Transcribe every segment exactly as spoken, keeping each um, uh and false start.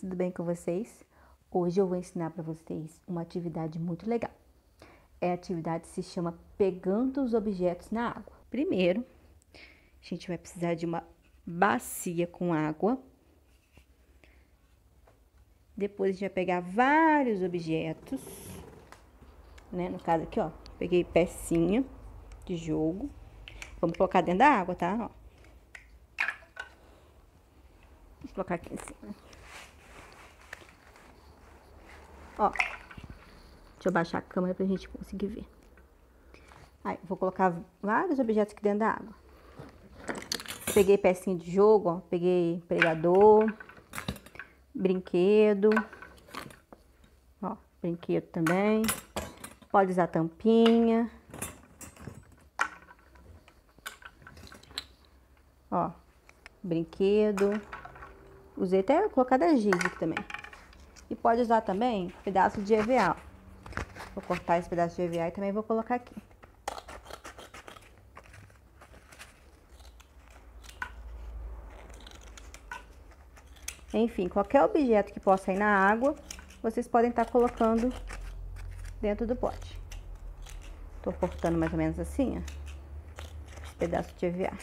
tudo bem com vocês? Hoje eu vou ensinar para vocês uma atividade muito legal. É a atividade que se chama Pegando os Objetos na Água. Primeiro, a gente vai precisar de uma bacia com água. Depois a gente vai pegar vários objetos, né? No caso aqui, ó, peguei pecinha de jogo. Vamos colocar dentro da água, tá? Ó. Vou colocar aqui em cima. Ó, deixa eu baixar a câmera pra gente conseguir ver. Aí, vou colocar vários objetos aqui dentro da água. Peguei pecinha de jogo, ó. Peguei pregador, brinquedo. Ó, brinquedo também. Pode usar tampinha. Ó, brinquedo. Usei até colocar da giz aqui também. E pode usar também pedaço de E V A. Vou cortar esse pedaço de E V A e também vou colocar aqui. Enfim, qualquer objeto que possa ir na água, vocês podem estar colocando dentro do pote. Tô cortando mais ou menos assim, ó. Esse pedaço de E V A.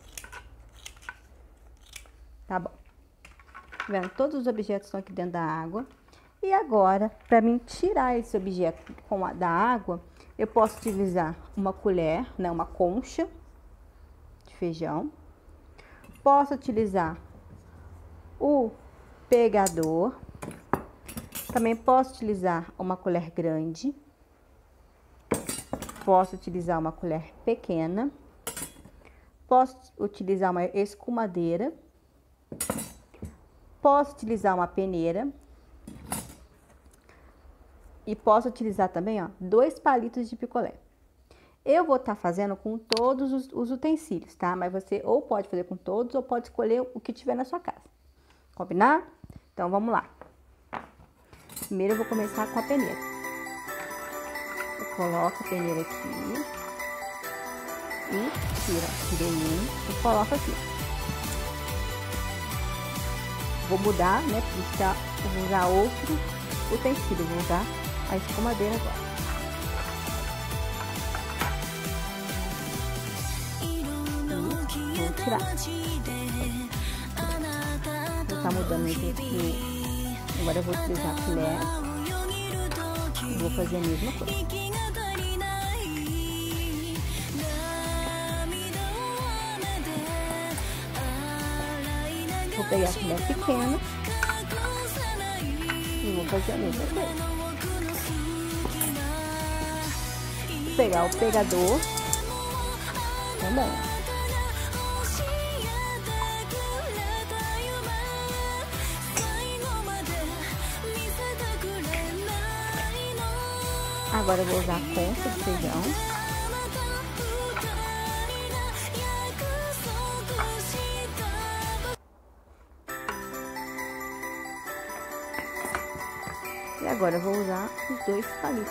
Tá bom. Vendo? Todos os objetos estão aqui dentro da água. E agora, para mim tirar esse objeto com a, da água, eu posso utilizar uma colher, né, uma concha de feijão. Posso utilizar o pegador. Também posso utilizar uma colher grande. Posso utilizar uma colher pequena. Posso utilizar uma escumadeira. Posso utilizar uma peneira. E posso utilizar também, ó, dois palitos de picolé. Eu vou estar fazendo com todos os, os utensílios, tá? Mas você ou pode fazer com todos ou pode escolher o que tiver na sua casa. Combinar? Então, vamos lá. Primeiro, eu vou começar com a peneira. Eu coloco a peneira aqui. E tira, tirei um e coloco aqui. Vou mudar, né? Puxar, vou usar outro utensílio. Vou usar a escumadeira agora. Vou tirar. Vou estar mudando aqui. Agora eu vou utilizar a colher. E vou fazer a mesma coisa. Vou pegar a colher pequena e vou fazer a mesma coisa. Vou pegar o pegador também. Agora eu vou usar a concha de feijão. E agora eu vou usar os dois palitos.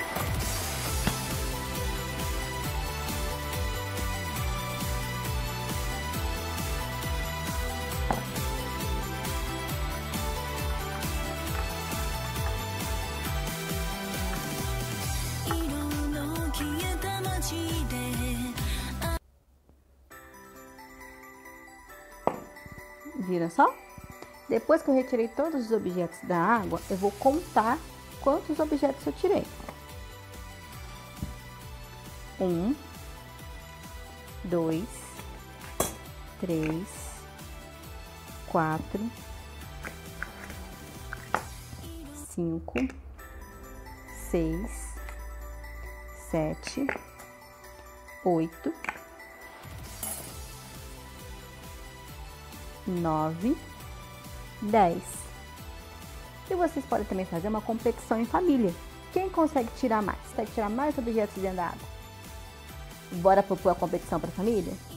Viram só? Depois que eu retirei todos os objetos da água, eu vou contar quantos objetos eu tirei. Um, dois, três, quatro, cinco, seis, sete, oito, nove, dez. E vocês podem também fazer uma competição em família. Quem consegue tirar mais? Consegue tirar mais objetos dentro da água? Bora propor a competição para a família?